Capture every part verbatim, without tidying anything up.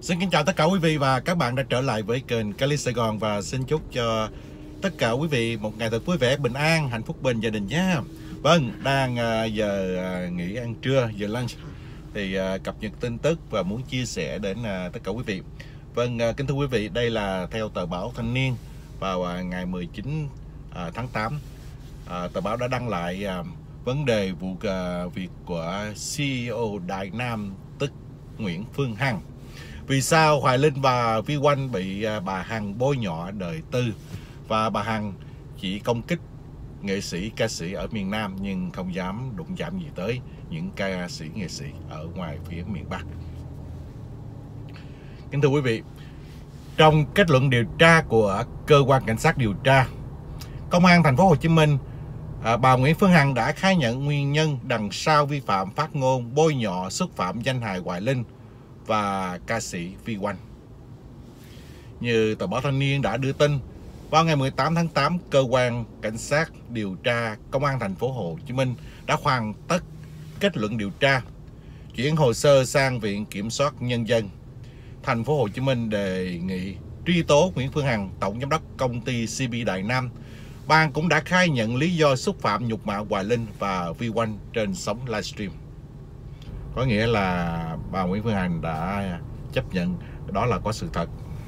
Xin kính chào tất cả quý vị và các bạn đã trở lại với kênh Cali Sài Gòn, và xin chúc cho tất cả quý vị một ngày thật vui vẻ, bình an, hạnh phúc bên gia đình nhé. Vâng, đang uh, giờ uh, nghỉ ăn trưa, giờ lunch thì uh, cập nhật tin tức và muốn chia sẻ đến uh, tất cả quý vị. Vâng, uh, kính thưa quý vị, đây là theo tờ báo Thanh Niên vào uh, ngày mười chín uh, tháng tám. Uh, tờ báo đã đăng lại uh, vấn đề vụ uh, việc của xê e ô Đại Nam tức Nguyễn Phương Hằng. Vì sao Hoài Linh và Vi Oanh bị bà Hằng bôi nhọ đời tư, và bà Hằng chỉ công kích nghệ sĩ, ca sĩ ở miền Nam nhưng không dám đụng chạm gì tới những ca sĩ, nghệ sĩ ở ngoài phía miền Bắc. Kính thưa quý vị, trong kết luận điều tra của cơ quan cảnh sát điều tra Công an thành phố Hồ Chí Minh, bà Nguyễn Phương Hằng đã khai nhận nguyên nhân đằng sau vi phạm phát ngôn bôi nhọ, xúc phạm danh hài Hoài Linh và ca sĩ Vi Oanh. Như tờ báo Thanh Niên đã đưa tin, vào ngày mười tám tháng tám, cơ quan cảnh sát điều tra Công an thành phố Hồ Chí Minh đã hoàn tất kết luận điều tra, chuyển hồ sơ sang Viện Kiểm soát Nhân dân thành phố Hồ Chí Minh đề nghị truy tố Nguyễn Phương Hằng, tổng giám đốc công ty xê bê Đại Nam. Bà cũng đã khai nhận lý do xúc phạm nhục mạ Hoài Linh và Vi Oanh trên sóng livestream. Có nghĩa là bà Nguyễn Phương Hằng đã chấp nhận đó là có sự thật.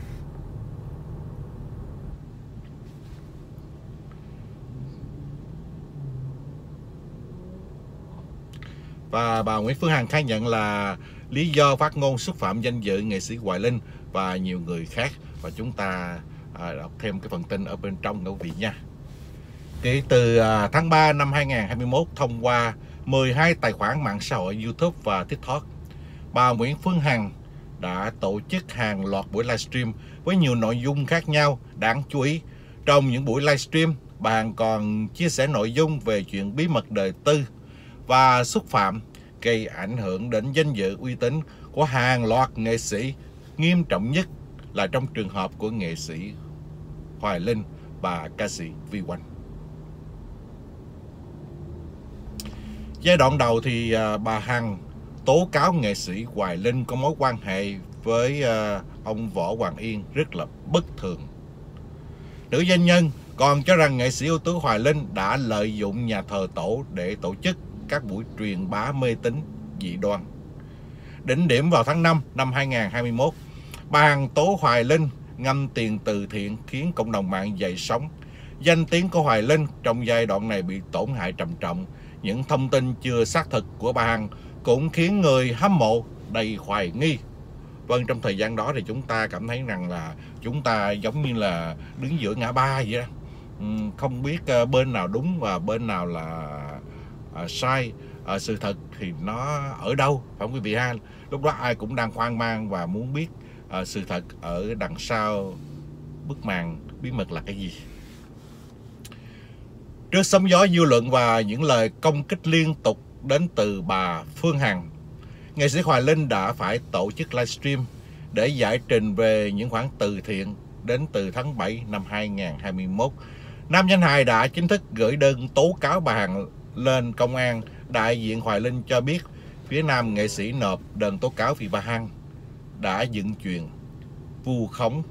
Và bà Nguyễn Phương Hằng khai nhận là lý do phát ngôn xúc phạm danh dự nghệ sĩ Hoài Linh và nhiều người khác. Và chúng ta à, đọc thêm cái phần tin ở bên trong quý vị nha. Kể từ à, tháng ba năm hai nghìn không trăm hai mươi mốt, thông qua mười hai tài khoản mạng xã hội YouTube và TikTok, bà Nguyễn Phương Hằng đã tổ chức hàng loạt buổi livestream với nhiều nội dung khác nhau. Đáng chú ý, trong những buổi livestream, bà Hằng còn chia sẻ nội dung về chuyện bí mật đời tư và xúc phạm, gây ảnh hưởng đến danh dự, uy tín của hàng loạt nghệ sĩ, nghiêm trọng nhất là trong trường hợp của nghệ sĩ Hoài Linh và ca sĩ Vi Oanh. Giai đoạn đầu thì bà Hằng tố cáo nghệ sĩ Hoài Linh có mối quan hệ với ông Võ Hoàng Yên rất là bất thường. Nữ doanh nhân còn cho rằng nghệ sĩ ưu tú Hoài Linh đã lợi dụng nhà thờ tổ để tổ chức các buổi truyền bá mê tín dị đoan. Đỉnh điểm vào tháng năm năm hai nghìn không trăm hai mươi mốt, bà Hằng tố Hoài Linh ngâm tiền từ thiện khiến cộng đồng mạng dậy sóng. Danh tiếng của Hoài Linh trong giai đoạn này bị tổn hại trầm trọng. Những thông tin chưa xác thực của bà Hằng cũng khiến người hâm mộ đầy hoài nghi. Vâng, trong thời gian đó thì chúng ta cảm thấy rằng là chúng ta giống như là đứng giữa ngã ba vậy đó. Không biết bên nào đúng và bên nào là à, sai, à, sự thật thì nó ở đâu, phải không quý vị ha? Lúc đó ai cũng đang hoang mang và muốn biết à, sự thật ở đằng sau bức màn bí mật là cái gì. Trước sóng gió dư luận và những lời công kích liên tục đến từ bà Phương Hằng, nghệ sĩ Hoài Linh đã phải tổ chức livestream để giải trình về những khoản từ thiện. Đến từ tháng bảy năm hai nghìn không trăm hai mươi mốt, nam danh hài đã chính thức gửi đơn tố cáo bà Hằng lên công an. Đại diện Hoài Linh cho biết phía nam nghệ sĩ nộp đơn tố cáo vì bà Hằng đã dựng chuyện vu khống,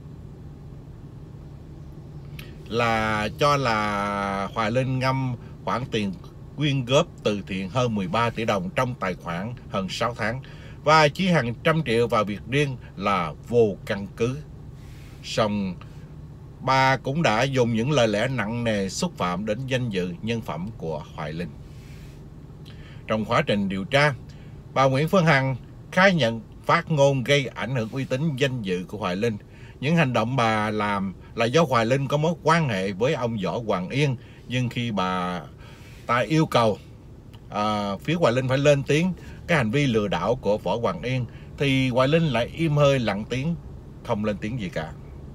là cho là Hoài Linh ngâm khoản tiền quyên góp từ thiện hơn mười ba tỷ đồng trong tài khoản hơn sáu tháng và chỉ hàng trăm triệu vào việc riêng là vô căn cứ. Song bà cũng đã dùng những lời lẽ nặng nề xúc phạm đến danh dự, nhân phẩm của Hoài Linh. Trong quá trình điều tra, bà Nguyễn Phương Hằng khai nhận phát ngôn gây ảnh hưởng uy tín, danh dự của Hoài Linh. Những hành động bà làm là do Hoài Linh có mối quan hệ với ông Võ Hoàng Yên, nhưng khi bà ta yêu cầu à, phía Hoài Linh phải lên tiếng cái hành vi lừa đảo của Võ Hoàng Yên thì Hoài Linh lại im hơi lặng tiếng, không lên tiếng gì cả.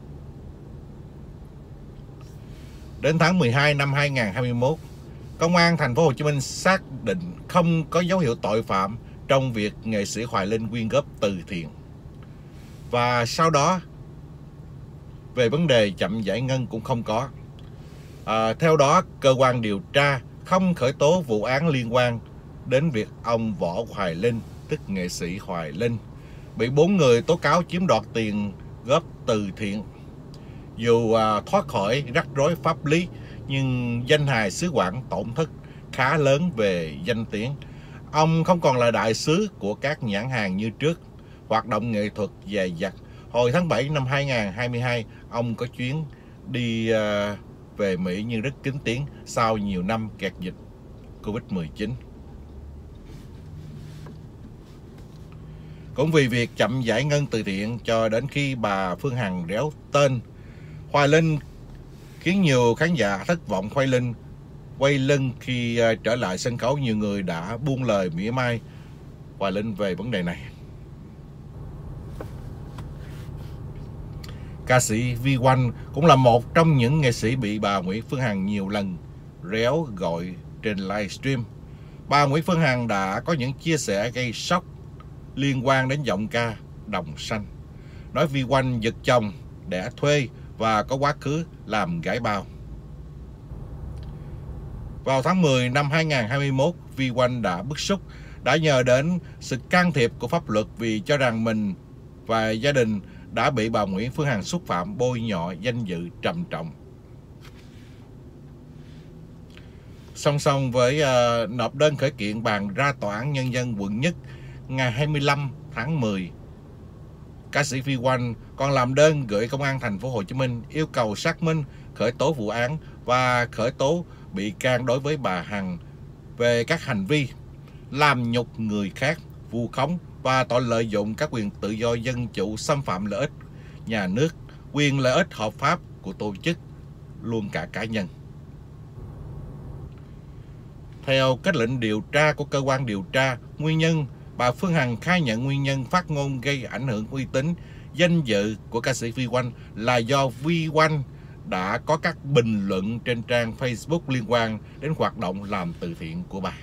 Đến tháng mười hai năm hai nghìn không trăm hai mươi mốt, Công an thành phố Hồ Chí Minh xác định không có dấu hiệu tội phạm trong việc nghệ sĩ Hoài Linh quyên góp từ thiện. Và sau đó, về vấn đề chậm giải ngân cũng không có. À, theo đó, cơ quan điều tra không khởi tố vụ án liên quan đến việc ông Võ Hoài Linh, tức nghệ sĩ Hoài Linh, bị bốn người tố cáo chiếm đoạt tiền góp từ thiện. Dù à, thoát khỏi rắc rối pháp lý, nhưng danh hài xứ Quảng tổn thất khá lớn về danh tiếng. Ông không còn là đại sứ của các nhãn hàng như trước, hoạt động nghệ thuật dày dặt. Hồi tháng bảy năm hai nghìn không trăm hai mươi hai, ông có chuyến đi uh, về Mỹ nhưng rất kín tiếng sau nhiều năm kẹt dịch Covid mười chín. Cũng vì việc chậm giải ngân từ thiện cho đến khi bà Phương Hằng réo tên Hoài Linh khiến nhiều khán giả thất vọng. Hoài Linh quay lưng khi uh, trở lại sân khấu, nhiều người đã buông lời mỉa mai Hoài Linh về vấn đề này. Ca sĩ Vi Oanh cũng là một trong những nghệ sĩ bị bà Nguyễn Phương Hằng nhiều lần réo gọi trên livestream. Bà Nguyễn Phương Hằng đã có những chia sẻ gây sốc liên quan đến giọng ca Đồng Xanh, nói Vi Oanh giật chồng, đẻ thuê và có quá khứ làm gái bao. Vào tháng mười năm hai nghìn không trăm hai mươi mốt, Vi Oanh đã bức xúc, đã nhờ đến sự can thiệp của pháp luật vì cho rằng mình và gia đình đã bị bà Nguyễn Phương Hằng xúc phạm, bôi nhọ danh dự trầm trọng. Song song với uh, nộp đơn khởi kiện, bàn ra Tòa án Nhân dân quận Nhất ngày hai mươi lăm tháng mười, ca sĩ Vi Oanh còn làm đơn gửi Công an thành phố Hồ Chí Minh yêu cầu xác minh, khởi tố vụ án và khởi tố bị can đối với bà Hằng về các hành vi làm nhục người khác, vu khống và tội lợi dụng các quyền tự do dân chủ, xâm phạm lợi ích nhà nước, quyền lợi ích hợp pháp của tổ chức, luôn cả cá nhân. Theo kết luận điều tra của cơ quan điều tra, nguyên nhân bà Phương Hằng khai nhận nguyên nhân phát ngôn gây ảnh hưởng uy tín, danh dự của ca sĩ Vi Oanh là do Vi Oanh đã có các bình luận trên trang Facebook liên quan đến hoạt động làm từ thiện của bà.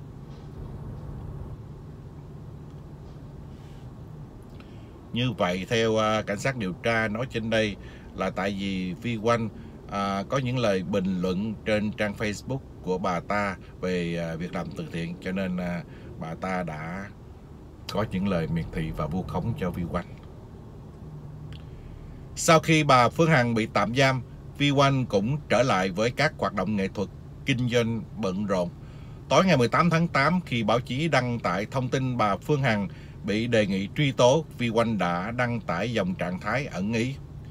Như vậy, theo uh, cảnh sát điều tra nói trên đây là tại vì Vi Oanh uh, có những lời bình luận trên trang Facebook của bà ta về uh, việc làm từ thiện, cho nên uh, bà ta đã có những lời miệt thị và vu khống cho Vi Oanh. Sau khi bà Phương Hằng bị tạm giam, Vi Oanh cũng trở lại với các hoạt động nghệ thuật, kinh doanh bận rộn. Tối ngày mười tám tháng tám, khi báo chí đăng tải thông tin bà Phương Hằng bị đề nghị truy tố, Vi Oanh đã đăng tải dòng trạng thái ẩn ý.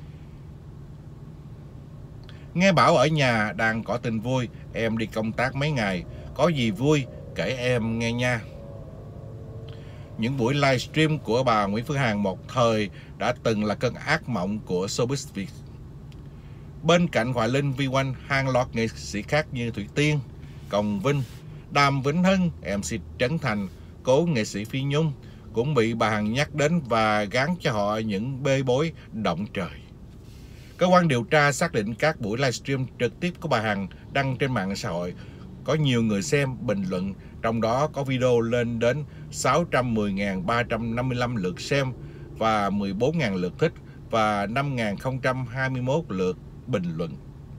Nghe bảo ở nhà đang có tin vui, em đi công tác mấy ngày, có gì vui kể em nghe nha. Những buổi livestream của bà Nguyễn Phương Hằng một thời đã từng là cơn ác mộng của showbiz Việt. Bên cạnh Hoài Linh, Vi Oanh, hàng loạt nghệ sĩ khác như Thủy Tiên, Cồng Vinh, Đàm Vĩnh Hưng, em xê Trấn Thành, cố nghệ sĩ Phi Nhung cũng bị bà Hằng nhắc đến và gán cho họ những bê bối động trời. Cơ quan điều tra xác định các buổi livestream trực tiếp của bà Hằng đăng trên mạng xã hội có nhiều người xem, bình luận, trong đó có video lên đến sáu trăm mười nghìn ba trăm năm mươi lăm lượt xem và mười bốn nghìn lượt thích và năm nghìn không trăm hai mươi mốt lượt bình luận.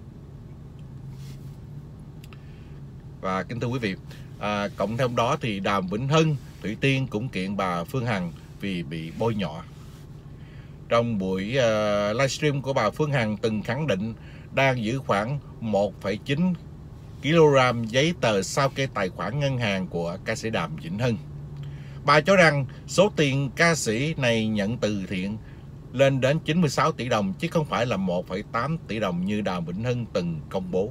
Và kính thưa quý vị, à, cộng thêm đó thì Đàm Vĩnh Hưng, Thủy Tiên cũng kiện bà Phương Hằng vì bị bôi nhọ. Trong buổi uh, livestream của bà Phương Hằng từng khẳng định đang giữ khoảng một phẩy chín ki lô gam giấy tờ sao kê tài khoản ngân hàng của ca sĩ Đàm Vĩnh Hưng. Bà cho rằng số tiền ca sĩ này nhận từ thiện lên đến chín mươi sáu tỷ đồng chứ không phải là một phẩy tám tỷ đồng như Đàm Vĩnh Hưng từng công bố.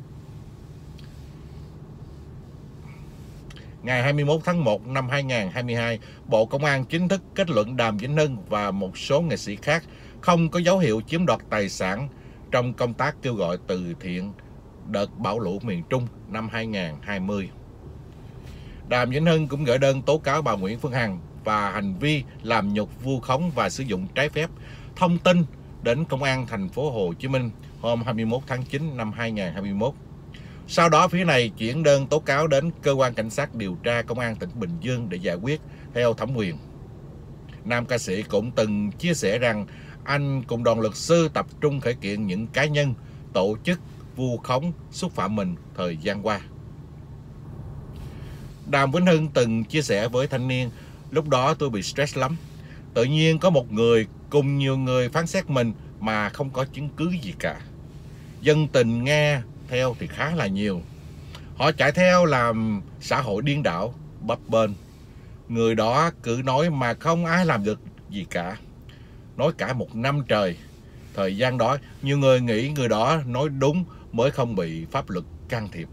Ngày hai mươi mốt tháng một năm hai nghìn không trăm hai mươi hai, Bộ Công an chính thức kết luận Đàm Vĩnh Hưng và một số nghệ sĩ khác không có dấu hiệu chiếm đoạt tài sản trong công tác kêu gọi từ thiện đợt bão lũ miền Trung năm hai nghìn không trăm hai mươi. Đàm Vĩnh Hưng cũng gửi đơn tố cáo bà Nguyễn Phương Hằng và hành vi làm nhục, vu khống và sử dụng trái phép thông tin đến Công an thành phố Hồ Chí Minh hôm hai mươi mốt tháng chín năm hai nghìn không trăm hai mươi mốt. Sau đó phía này chuyển đơn tố cáo đến cơ quan cảnh sát điều tra Công an tỉnh Bình Dương để giải quyết theo thẩm quyền. Nam ca sĩ cũng từng chia sẻ rằng anh cùng đoàn luật sư tập trung khởi kiện những cá nhân, tổ chức vu khống, xúc phạm mình thời gian qua. Đàm Vĩnh Hưng từng chia sẻ với Thanh Niên: lúc đó tôi bị stress lắm. Tự nhiên có một người cùng nhiều người phán xét mình mà không có chứng cứ gì cả. Dân tình nghe theo thì khá là nhiều. Họ chạy theo làm xã hội điên đảo, bấp bênh. Người đó cứ nói mà không ai làm được gì cả. Nói cả một năm trời. Thời gian đó, nhiều người nghĩ người đó nói đúng mới không bị pháp luật can thiệp.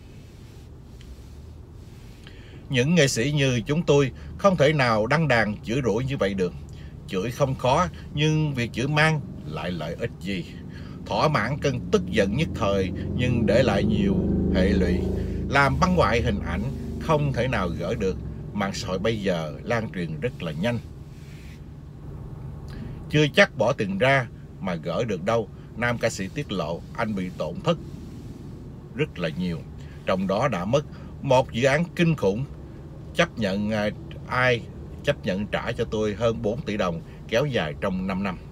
Những nghệ sĩ như chúng tôi không thể nào đăng đàn chửi rủa như vậy được. Chửi không khó, nhưng việc chửi mang lại lợi ích gì? Thỏa mãn cơn tức giận nhất thời, nhưng để lại nhiều hệ lụy. Làm băng hoại hình ảnh không thể nào gỡ được. Mạng xã hội bây giờ lan truyền rất là nhanh. Chưa chắc bỏ tiền ra mà gỡ được đâu. Nam ca sĩ tiết lộ anh bị tổn thất rất là nhiều. Trong đó đã mất một dự án kinh khủng. Chấp nhận ai chấp nhận trả cho tôi hơn bốn tỷ đồng, kéo dài trong năm năm.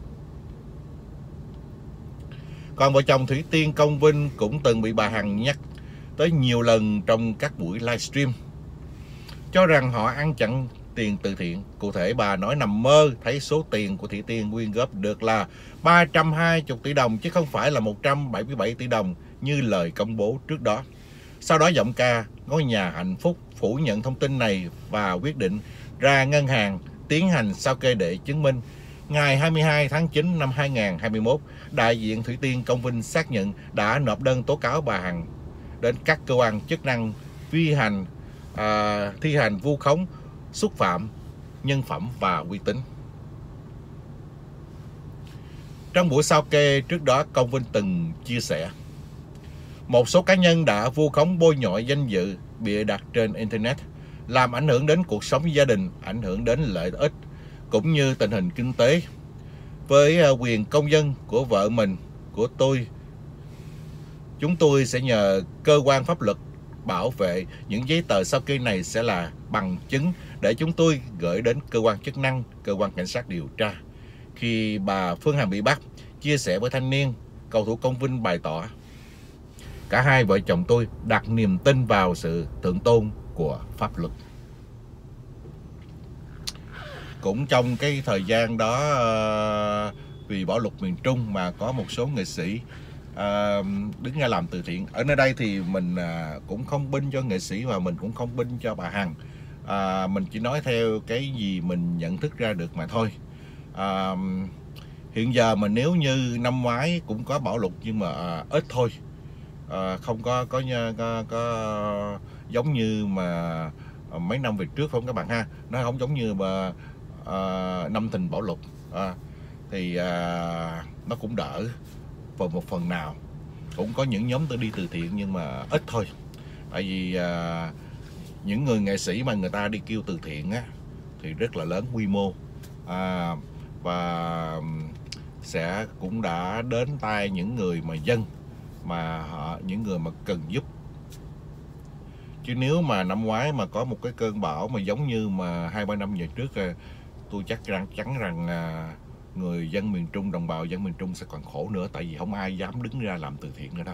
Còn vợ chồng Thủy Tiên Công Vinh cũng từng bị bà Hằng nhắc tới nhiều lần trong các buổi livestream, cho rằng họ ăn chặn tiền từ thiện. Cụ thể, bà nói nằm mơ thấy số tiền của Thủy Tiên quyên góp được là ba trăm hai mươi tỷ đồng chứ không phải là một trăm bảy mươi bảy tỷ đồng như lời công bố trước đó. Sau đó giọng ca Ngôi Nhà Hạnh Phúc phủ nhận thông tin này và quyết định ra ngân hàng tiến hành sao kê để chứng minh. Ngày hai mươi hai tháng chín năm hai nghìn không trăm hai mươi mốt, đại diện Thủy Tiên Công Vinh xác nhận đã nộp đơn tố cáo bà Hằng đến các cơ quan chức năng vi hành à, thi hành vu khống, xúc phạm nhân phẩm và uy tín. Trong buổi sao kê trước đó, Công Vinh từng chia sẻ một số cá nhân đã vu khống, bôi nhọ danh dự, bịa đặt trên Internet, làm ảnh hưởng đến cuộc sống gia đình, ảnh hưởng đến lợi ích cũng như tình hình kinh tế. Với quyền công dân của vợ mình, của tôi, chúng tôi sẽ nhờ cơ quan pháp luật bảo vệ. Những giấy tờ sao kê này sẽ là bằng chứng để chúng tôi gửi đến cơ quan chức năng, cơ quan cảnh sát điều tra. Khi bà Phương Hằng bị bắt, chia sẻ với thanh niên, cầu thủ Công Vinh bày tỏ cả hai vợ chồng tôi đặt niềm tin vào sự thượng tôn của pháp luật. Cũng trong cái thời gian đó, vì bão lụt miền Trung mà có một số nghệ sĩ đứng ra làm từ thiện. Ở nơi đây thì mình cũng không binh cho nghệ sĩ và mình cũng không binh cho bà Hằng. À, mình chỉ nói theo cái gì mình nhận thức ra được mà thôi. À, hiện giờ mà nếu như năm ngoái cũng có bão lụt nhưng mà à, ít thôi, à, không có có, có có giống như mà mấy năm về trước, không các bạn ha, nó không giống như mà à, năm thìn bão lụt, à, thì à, nó cũng đỡ phần một phần nào. Cũng có những nhóm tôi đi từ thiện nhưng mà ít thôi, tại vì à, những người nghệ sĩ mà người ta đi kêu từ thiện á thì rất là lớn quy mô, à, và sẽ cũng đã đến tay những người mà dân, mà họ những người mà cần giúp. Chứ nếu mà năm ngoái mà có một cái cơn bão mà giống như mà hai ba năm về trước, tôi chắc rằng chắn rằng người dân miền Trung, đồng bào dân miền Trung sẽ còn khổ nữa, tại vì không ai dám đứng ra làm từ thiện nữa đâu.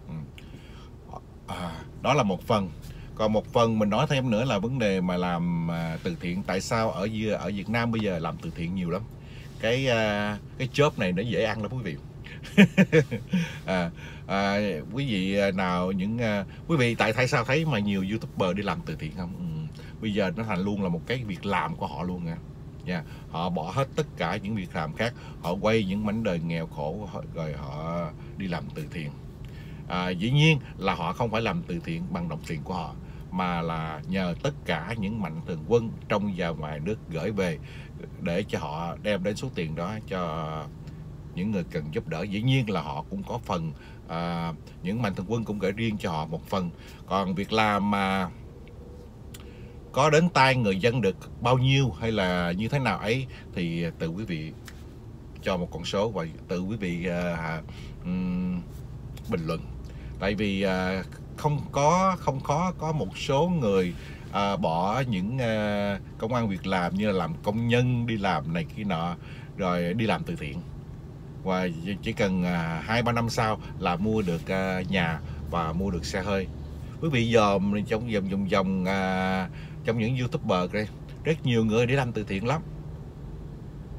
À, đó là một phần. Còn một phần mình nói thêm nữa là vấn đề mà làm từ thiện. Tại sao ở ở Việt Nam bây giờ làm từ thiện nhiều lắm? Cái cái job này nó dễ ăn lắm quý vị. à, à, quý vị nào những quý vị tại tại sao thấy mà nhiều YouTuber đi làm từ thiện không? Ừ, bây giờ nó thành luôn là một cái việc làm của họ luôn nha. Yeah. Họ bỏ hết tất cả những việc làm khác, họ quay những mảnh đời nghèo khổ rồi họ đi làm từ thiện. À, dĩ nhiên là họ không phải làm từ thiện bằng đồng tiền của họ, mà là nhờ tất cả những mạnh thường quân trong và ngoài nước gửi về để cho họ đem đến số tiền đó cho những người cần giúp đỡ. Dĩ nhiên là họ cũng có phần, à, những mạnh thường quân cũng gửi riêng cho họ một phần. Còn việc làm mà có đến tay người dân được bao nhiêu hay là như thế nào ấy thì tự quý vị cho một con số và tự quý vị uh, um, bình luận. Tại vì uh, không có không khó có một số người uh, bỏ những uh, công ăn việc làm như là làm công nhân, đi làm này kia nọ rồi đi làm từ thiện, và chỉ cần hai ba năm sau là mua được uh, nhà và mua được xe hơi. Quý vị dòm trong vòng vòng vòng uh, trong những YouTuber đây rất nhiều người để làm từ thiện lắm.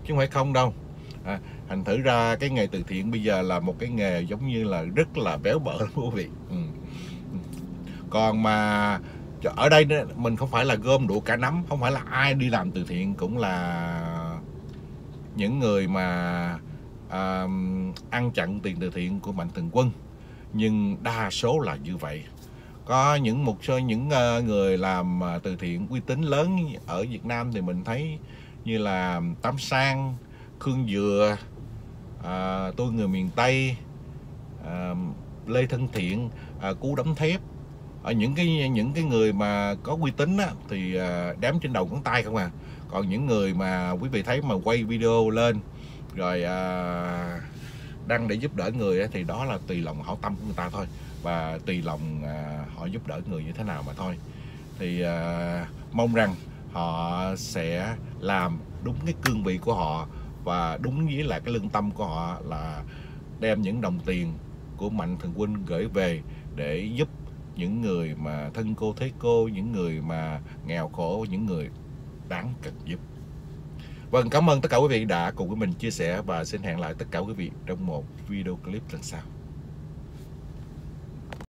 chứ không phải không đâu. À, thành thử ra cái nghề từ thiện bây giờ là một cái nghề giống như là rất là béo bở quý vị. Ừ. Còn mà ở đây mình không phải là gom đủ cả nắm, không phải là ai đi làm từ thiện cũng là những người mà à, ăn chặn tiền từ thiện của Mạnh Thường Quân, nhưng đa số là như vậy. Có những một số những người làm từ thiện uy tín lớn ở Việt Nam thì mình thấy như là Tám Sang, Khương Dừa, à, Tôi Người Miền Tây, à, Lê Thân Thiện, à, Cú Đấm Thép. Ở những cái những cái người mà có uy tín á, thì à, đếm trên đầu ngón tay không à. Còn những người mà quý vị thấy mà quay video lên rồi à, đăng để giúp đỡ người á, thì đó là tùy lòng hảo tâm của người ta thôi, và tùy lòng à, họ giúp đỡ người như thế nào mà thôi. Thì à, mong rằng họ sẽ làm đúng cái cương vị của họ và đúng với là cái lương tâm của họ là đem những đồng tiền của Mạnh Thường Quân gửi về để giúp những người mà thân cô thế cô, những người mà nghèo khổ, những người đáng cần giúp. Vâng, cảm ơn tất cả quý vị đã cùng với mình chia sẻ, và xin hẹn lại tất cả quý vị trong một video clip lần sau.